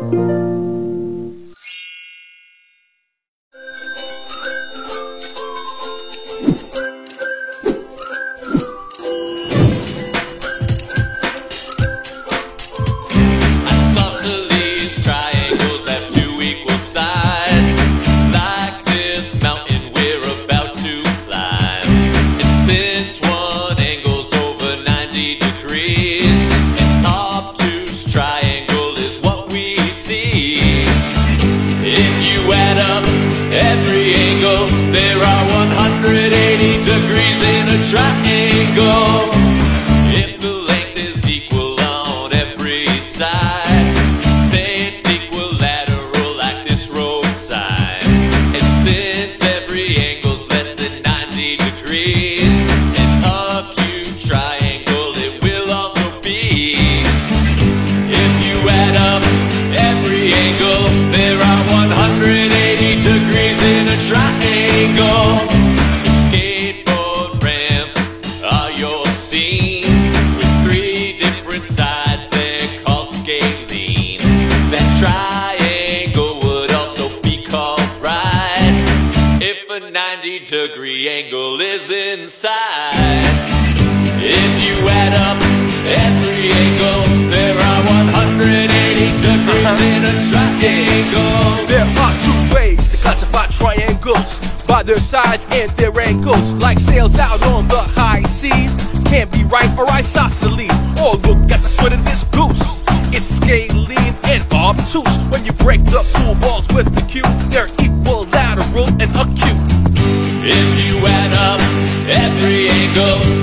There are 180 degrees in a triangle. If the length is equal on every side, say it's equilateral like this road sign. And since every angle's less than 90 degrees, an acute triangle it will also be. If you add up every angle, there are 180 degrees in a triangle. Skateboard ramps are your scene, with 3 different sides, they're called scalene. That triangle would also be called right if a 90-degree angle is inside. If you add up every angle, there are 180 degrees in a triangle. There are 2 ways to classify triangles, by their sides and their angles. Like sails out on the high seas, can't be right or isosceles. Or look at the foot of this goose, it's scalene and obtuse. When you break the pool balls with the cube, they're equilateral and acute. If you add up every angle,